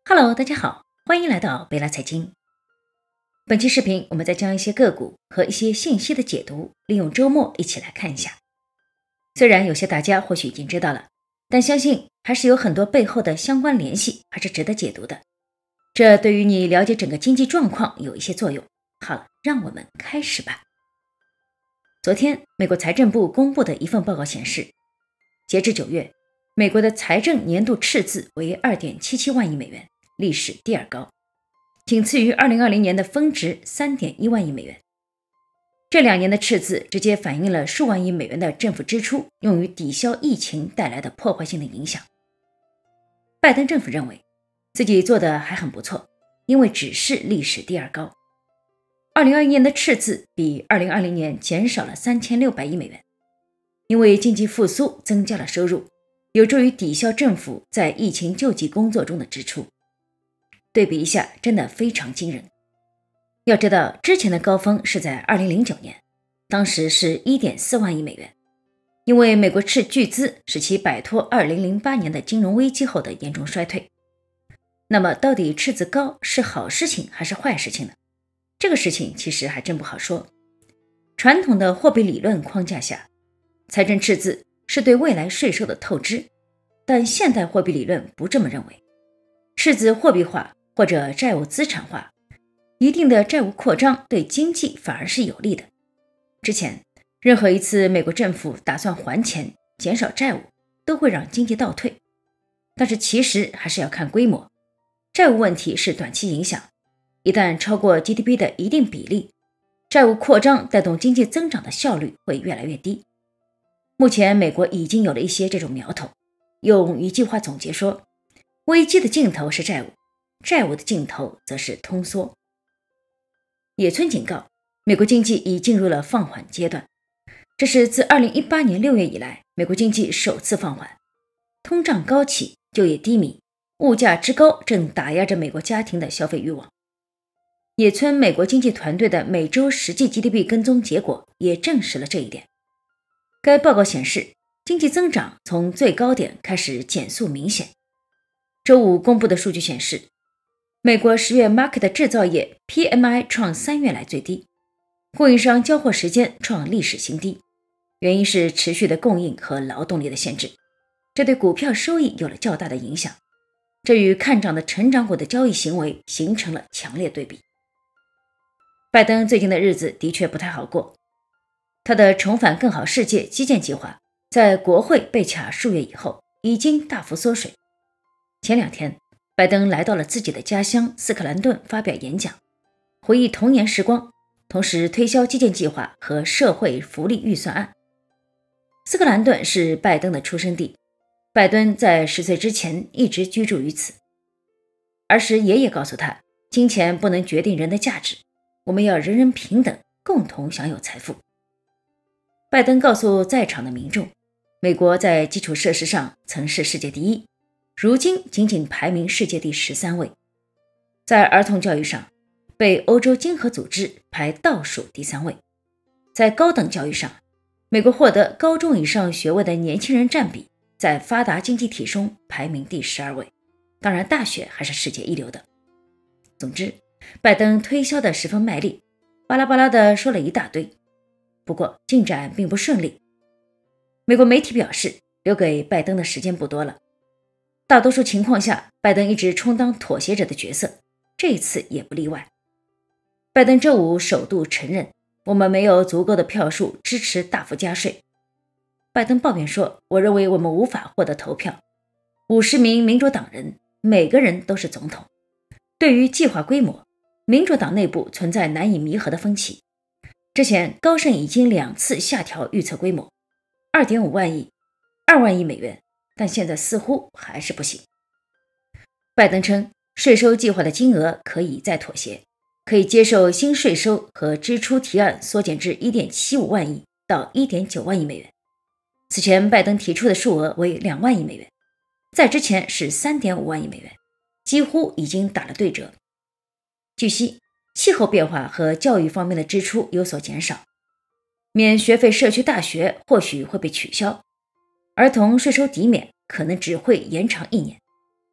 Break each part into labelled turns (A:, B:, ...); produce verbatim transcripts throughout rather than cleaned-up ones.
A: Hello，大家好，欢迎来到贝拉财经。本期视频我们再将一些个股和一些信息的解读，利用周末一起来看一下。虽然有些大家或许已经知道了，但相信还是有很多背后的相关联系还是值得解读的。这对于你了解整个经济状况有一些作用。好了，让我们开始吧。昨天，美国财政部公布的一份报告显示，截至九月，美国的财政年度赤字为 二点七七万亿美元，历史第二高，仅次于二零二零年的峰值 三点一万亿美元。这两年的赤字直接反映了数万亿美元的政府支出用于抵消疫情带来的破坏性的影响。拜登政府认为自己做的还很不错，因为只是历史第二高。二零二一年的赤字比二零二零年减少了三千六百亿美元，因为经济复苏增加了收入，有助于抵消政府在疫情救济工作中的支出。对比一下，真的非常惊人。要知道，之前的高峰是在二零零九年，当时是 一点四万亿美元，因为美国斥巨资使其摆脱二零零八年的金融危机后的严重衰退。那么到底赤字高是好事情还是坏事情呢？这个事情其实还真不好说。传统的货币理论框架下，财政赤字是对未来税收的透支，但现代货币理论不这么认为。赤字货币化或者债务资产化，一定的债务扩张对经济反而是有利的。之前任何一次美国政府打算还钱减少债务，都会让经济倒退。但是其实还是要看规模，债务问题是短期影响，一旦超过 G D P 的一定比例，债务扩张带动经济增长的效率会越来越低。目前美国已经有了一些这种苗头，用一句话总结说，危机的尽头是债务，债务的尽头则是通缩。野村警告，美国经济已进入了放缓阶段，这是自二零一八年六月以来，美国经济首次放缓。通胀高企，就业低迷，物价之高正打压着美国家庭的消费欲望。野村美国经济团队的每周实际 G D P 跟踪结果也证实了这一点。该报告显示，经济增长从最高点开始减速明显。周五公布的数据显示，美国十月 market 制造业 P M I 创三月来最低，供应商交货时间创历史新低，原因是持续的供应和劳动力的限制，这对股票收益有了较大的影响，这与看涨的成长股的交易行为形成了强烈对比。拜登最近的日子的确不太好过，他的重返更好世界基建计划在国会被卡数月以后已经大幅缩水。前两天拜登来到了自己的家乡斯克兰顿发表演讲，回忆童年时光，同时推销基建计划和社会福利预算案。斯克兰顿是拜登的出生地，拜登在十岁之前一直居住于此。儿时爷爷告诉他，金钱不能决定人的价值，我们要人人平等，共同享有财富。拜登告诉在场的民众，美国在基础设施上曾是世界第一，如今仅仅排名世界第十三位。在儿童教育上，被欧洲经合组织排倒数第三位。在高等教育上，美国获得高中以上学位的年轻人占比在发达经济体中排名第十二位，当然大学还是世界一流的。总之，拜登推销的十分卖力，巴拉巴拉的说了一大堆，不过进展并不顺利。美国媒体表示，留给拜登的时间不多了。大多数情况下，拜登一直充当妥协者的角色，这一次也不例外。拜登周五首度承认，我们没有足够的票数支持大幅加税。拜登抱怨说，我认为我们无法获得投票。五十名民主党人，每个人都是总统。对于计划规模，民主党内部存在难以弥合的分歧。之前高盛已经两次下调预测规模 二点五万亿、二万亿美元，但现在似乎还是不行。拜登称，税收计划的金额可以再妥协，可以接受新税收和支出提案缩减至 一点七五万亿到 一点九万亿美元。此前拜登提出的数额为两万亿美元，在之前是 三点五万亿美元，几乎已经打了对折。据悉，气候变化和教育方面的支出有所减少，免学费社区大学或许会被取消，儿童税收抵免可能只会延长一年。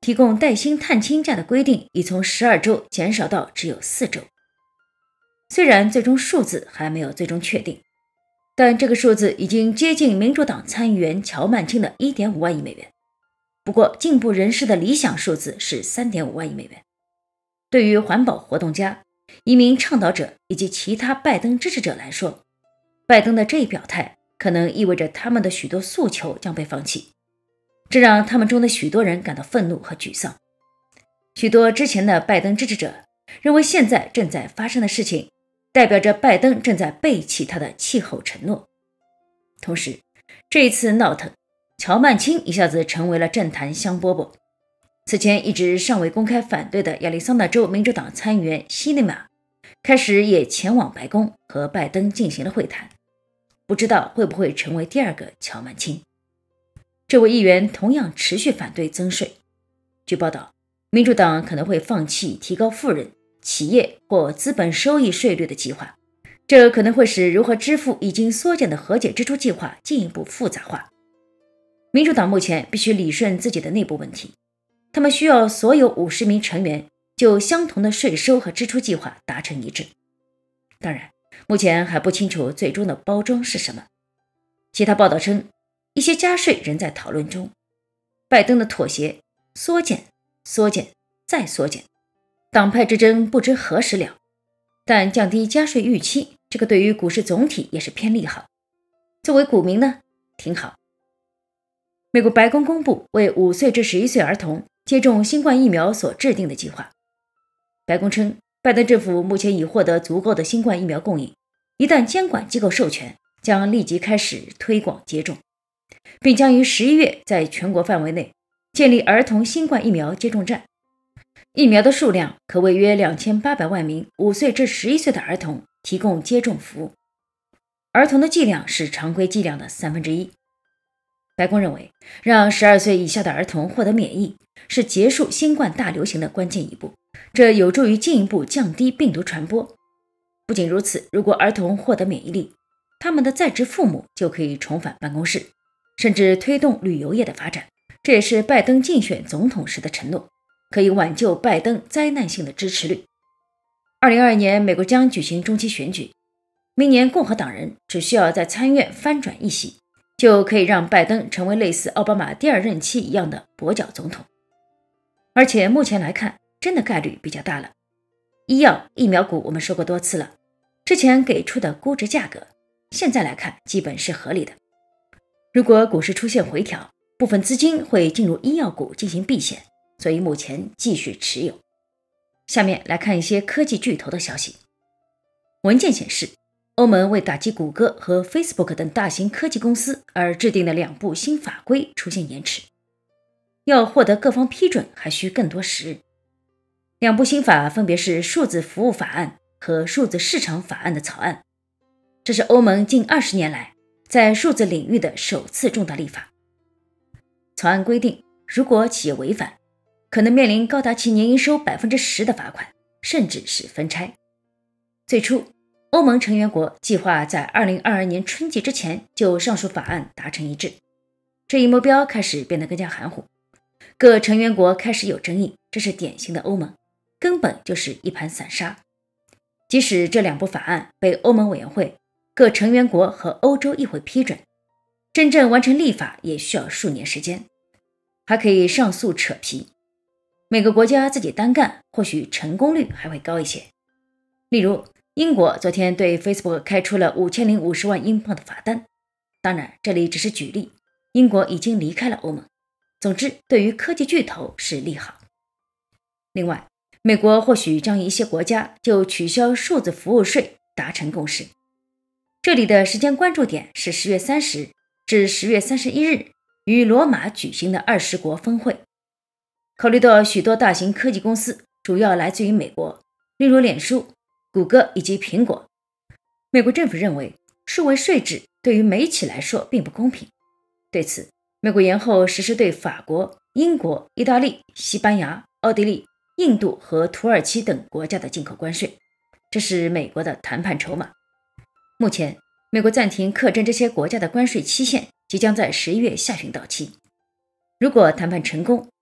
A: 提供带薪探亲假的规定已从十二周减少到只有四周。虽然最终数字还没有最终确定，但这个数字已经接近民主党参议员乔曼青的 一点五万亿美元。不过进步人士的理想数字是 三点五万亿美元。对于环保活动家、移民倡导者以及其他拜登支持者来说，拜登的这一表态可能意味着他们的许多诉求将被放弃，这让他们中的许多人感到愤怒和沮丧。许多之前的拜登支持者认为现在正在发生的事情代表着拜登正在背弃他的气候承诺。同时，这一次闹腾，乔曼青一下子成为了政坛香饽饽。此前一直尚未公开反对的亚利桑那州民主党参议员希内马开始也前往白宫和拜登进行了会谈，不知道会不会成为第二个乔曼青。这位议员同样持续反对增税。据报道，民主党可能会放弃提高富人、企业或资本收益税率的计划，这可能会使如何支付已经缩减的和解支出计划进一步复杂化。民主党目前必须理顺自己的内部问题，他们需要所有五十名成员就相同的税收和支出计划达成一致。当然，目前还不清楚最终的包装是什么。其他报道称，一些加税仍在讨论中。拜登的妥协，缩减、缩减、再缩减，党派之争不知何时了。但降低加税预期，这个对于股市总体也是偏利好。作为股民呢，挺好。美国白宫公布为五岁至十一岁儿童接种新冠疫苗所制定的计划。白宫称，拜登政府目前已获得足够的新冠疫苗供应，一旦监管机构授权，将立即开始推广接种，并将于十一月在全国范围内建立儿童新冠疫苗接种站。疫苗的数量可为约两千八百万名五岁至十一岁的儿童提供接种服务，儿童的剂量是常规剂量的三分之一。白宫认为，让十二岁以下的儿童获得免疫是结束新冠大流行的关键一步，这有助于进一步降低病毒传播。不仅如此，如果儿童获得免疫力，他们的在职父母就可以重返办公室，甚至推动旅游业的发展。这也是拜登竞选总统时的承诺，可以挽救拜登灾难性的支持率。二零二二年，美国将举行中期选举，明年共和党人只需要在参议院翻转一席，就可以让拜登成为类似奥巴马第二任期一样的跛脚总统。而且目前来看，真的概率比较大了。医药、疫苗股我们说过多次了，之前给出的估值价格，现在来看基本是合理的。如果股市出现回调，部分资金会进入医药股进行避险，所以目前继续持有。下面来看一些科技巨头的消息。文件显示，欧盟为打击谷歌和 Facebook 等大型科技公司而制定的两部新法规出现延迟，要获得各方批准还需更多时日。两部新法分别是数字服务法案和数字市场法案的草案，这是欧盟近二十年来在数字领域的首次重大立法。草案规定，如果企业违反，可能面临高达其年营收 百分之十 的罚款，甚至是分拆。最初，欧盟成员国计划在二零二二年春季之前就上述法案达成一致，这一目标开始变得更加含糊，各成员国开始有争议，这是典型的欧盟，根本就是一盘散沙。即使这两部法案被欧盟委员会、各成员国和欧洲议会批准，真正完成立法也需要数年时间，还可以上诉扯皮。每个国家自己单干，或许成功率还会高一些。例如，英国昨天对 Facebook 开出了五千零五十万英镑的罚单。当然，这里只是举例，英国已经离开了欧盟。总之，对于科技巨头是利好。另外，美国或许将与一些国家就取消数字服务税达成共识。这里的时间关注点是十月三十日至十月三十一日于罗马举行的二十国峰会。考虑到许多大型科技公司主要来自于美国，例如脸书、谷歌以及苹果，美国政府认为数位税制对于美企来说并不公平。对此，美国延后实施对法国、英国、意大利、西班牙、奥地利、印度和土耳其等国家的进口关税，这是美国的谈判筹码。目前，美国暂停课征这些国家的关税期限即将在十一月下旬到期。如果谈判成功，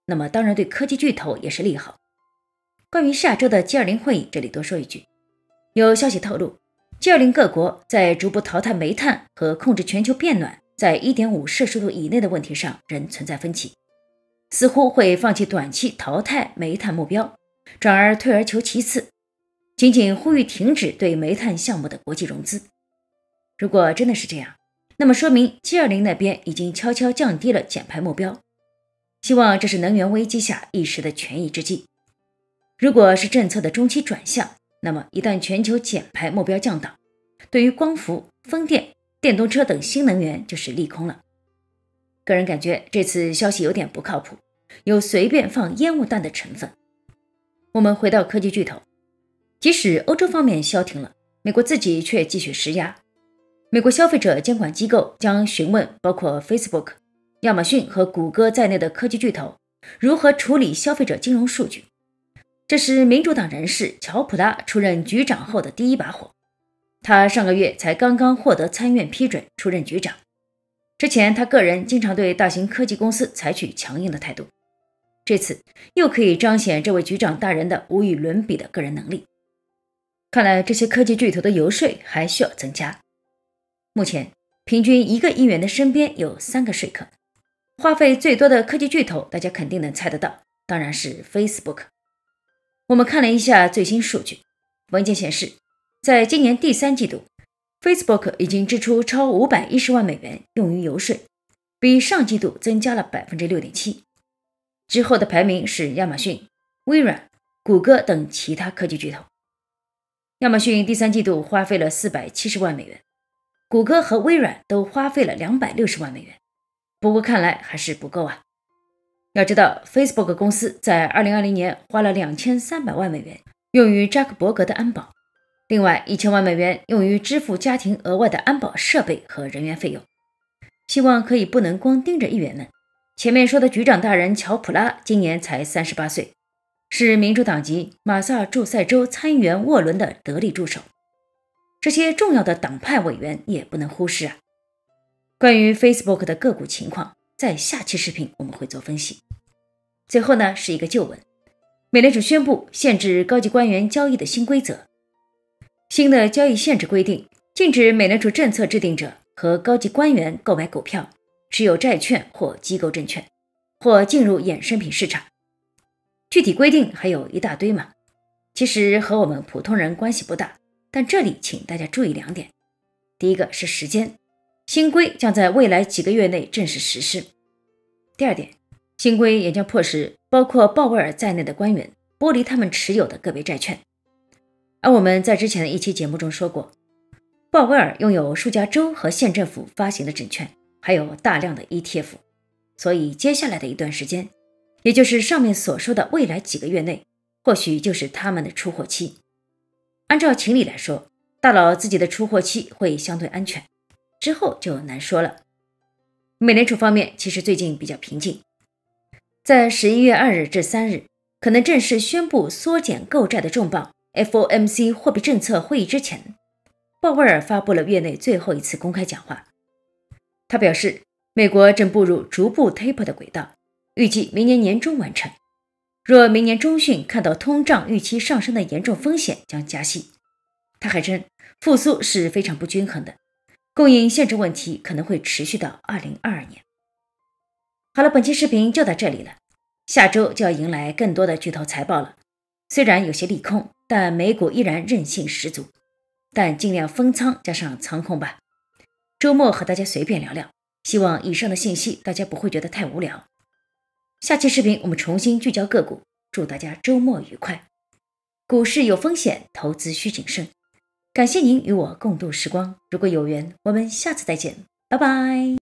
A: 那么当然对科技巨头也是利好。关于下周的 G 二十 会议，这里多说一句，有消息透露， G 二十 各国在逐步淘汰煤炭和控制全球变暖在 一点五摄氏度以内的问题上仍存在分歧，似乎会放弃短期淘汰煤炭目标，转而退而求其次，仅仅呼吁停止对煤炭项目的国际融资。如果真的是这样，那么说明 G 二十 那边已经悄悄降低了减排目标，希望这是能源危机下一时的权宜之计。如果是政策的中期转向，那么一旦全球减排目标降档，对于光伏、风电、电动车等新能源就是利空了。个人感觉这次消息有点不靠谱，有随便放烟雾弹的成分。我们回到科技巨头，即使欧洲方面消停了，美国自己却继续施压。美国消费者监管机构将询问包括 Facebook、亚马逊和谷歌在内的科技巨头如何处理消费者金融数据。这是民主党人士乔普拉出任局长后的第一把火，他上个月才刚刚获得参院批准出任局长。之前他个人经常对大型科技公司采取强硬的态度，这次又可以彰显这位局长大人的无与伦比的个人能力。看来这些科技巨头的游说还需要增加。目前平均一个议员的身边有三个说客，花费最多的科技巨头大家肯定能猜得到，当然是 Facebook。我们看了一下最新数据，文件显示，在今年第三季度 Facebook 已经支出超五百一十万美元用于游说，比上季度增加了 百分之六点七。 之后的排名是亚马逊、微软、谷歌等其他科技巨头。亚马逊第三季度花费了四百七十万美元，谷歌和微软都花费了两百六十万美元，不过看来还是不够啊。要知道 Facebook 公司在二零二零年花了两千三百万美元用于扎克伯格的安保，另外一千万美元用于支付家庭额外的安保设备和人员费用。希望可以不能光盯着议员们。前面说的局长大人乔普拉今年才三十八岁，是民主党籍马萨诸塞州参议员沃伦的得力助手。这些重要的党派委员也不能忽视啊。关于 Facebook 的个股情况，在下期视频我们会做分析。最后呢，是一个旧闻，美联储宣布限制高级官员交易的新规则。新的交易限制规定，禁止美联储政策制定者和高级官员购买股票、持有债券或机构证券，或进入衍生品市场。具体规定还有一大堆嘛，其实和我们普通人关系不大，但这里请大家注意两点。第一个是时间，新规将在未来几个月内正式实施。第二点，新规也将迫使包括鲍威尔在内的官员剥离他们持有的个别债券。而我们在之前的一期节目中说过，鲍威尔拥有数家州和县政府发行的证券，还有大量的 E T F， 所以接下来的一段时间，也就是上面所说的未来几个月内，或许就是他们的出货期。按照情理来说，大佬自己的出货期会相对安全，之后就难说了。美联储方面其实最近比较平静，在十一月二日至三日可能正式宣布缩减购债的重磅 F O M C 货币政策会议之前，鲍威尔发布了月内最后一次公开讲话。他表示，美国正步入逐步 taper 的轨道，预计明年年中完成。若明年中旬看到通胀预期上升的严重风险，将加息。他还称，复苏是非常不均衡的，供应限制问题可能会持续到二零二二年。好了，本期视频就到这里了，下周就要迎来更多的巨头财报了。虽然有些利空，但美股依然韧性十足，但尽量封仓加上仓控吧。周末和大家随便聊聊，希望以上的信息大家不会觉得太无聊。下期视频我们重新聚焦个股，祝大家周末愉快。股市有风险，投资需谨慎。感谢您与我共度时光，如果有缘，我们下次再见，拜拜。